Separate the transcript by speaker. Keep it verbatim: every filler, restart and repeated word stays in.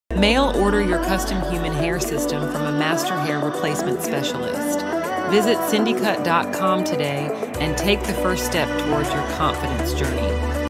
Speaker 1: Mail order your custom human hair system from a master hair replacement specialist. Visit Cindy Cut dot com today and take the first step towards your confidence journey.